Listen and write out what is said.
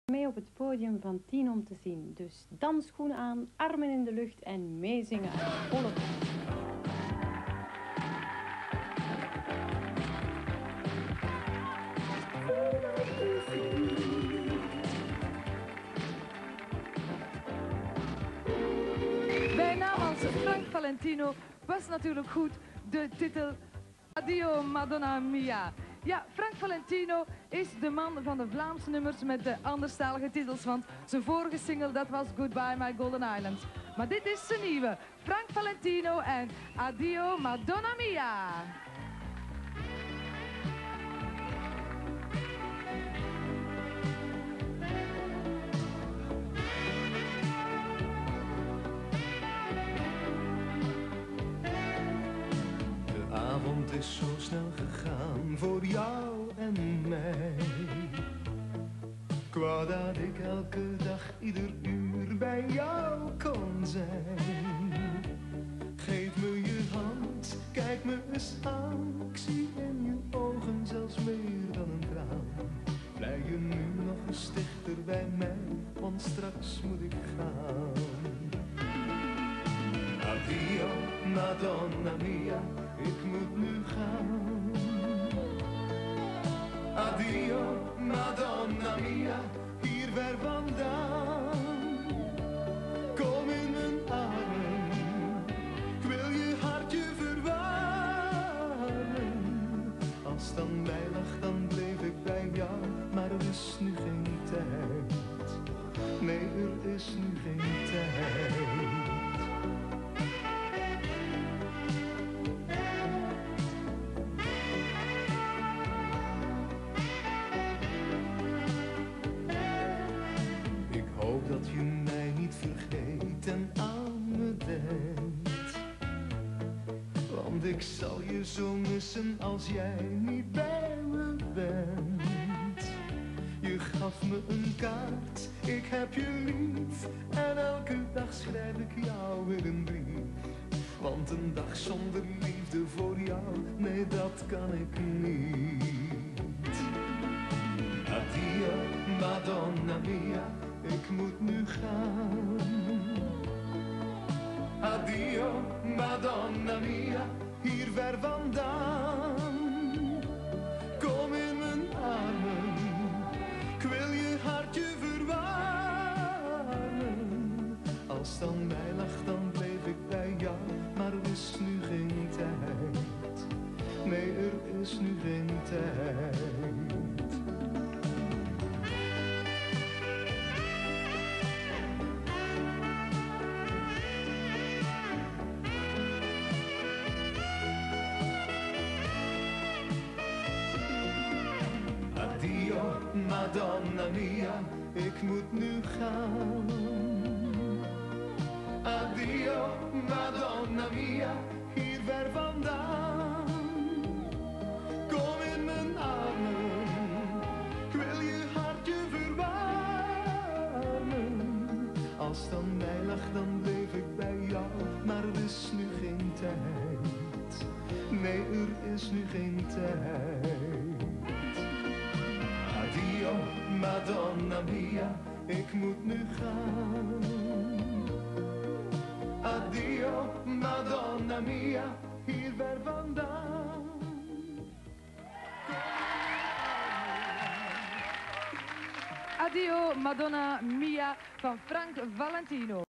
Mee op het podium van 10 om te zien. Dus dansschoenen aan, armen in de lucht en meezingen uit volle borst. Bij naam als Frank Valentino was natuurlijk goed de titel Addio Madonna Mia. Ja, Frank Valentino is de man van de Vlaamse nummers met de anderstalige titels, want zijn vorige single dat was Goodbye My Golden Island. Maar dit is zijn nieuwe, Frank Valentino en Addio Madonna Mia. De avond is zo snel gegaan voor jou en mij. Ik wou dat ik elke dag, ieder uur bij jou kon zijn. Geef me je hand, kijk me eens aan. Ik zie in je ogen zelfs meer dan een traan. Blij je nu nog eens dichter bij mij, want straks moet ik gaan. Addio, Madonna mia, ik moet nu gaan. Addio, Madonna mia, hier ver vandaan. Kom in mijn armen, ik wil je hartje verwarmen. Als het aan mij lag, dan bleef ik bij jou, maar er is nu geen tijd. Nee, er is nu geen tijd. Dat je mij niet vergeet en aan me denkt. Want ik zal je zo missen als jij niet bij me bent. Je gaf me een kaart, ik heb je lief. En elke dag schrijf ik jou weer een brief. Want een dag zonder liefde voor jou, nee dat kan ik niet. Addio, Madonna mia, ik moet nu gaan. Addio, Madonna mia, hier ver vandaan. Kom in mijn armen, ik wil je hartje verwarmen. Als het aan mij lag, dan bleef ik bij jou, maar er is nu geen tijd. Nee, er is nu geen tijd. Addio, Madonna mia, ik moet nu gaan. Addio, Madonna mia, hier ver vandaan. Kom in mijn armen, ik wil je hartje verwarmen. Als het aan mij lag, dan bleef ik bij jou, maar er is nu geen tijd. Nee, er is nu geen tijd. Addio, Madonna mia, ik moet nu gaan. Addio, Madonna mia, hier ver vandaan. Addio Madonna Mia van Frank Valentino.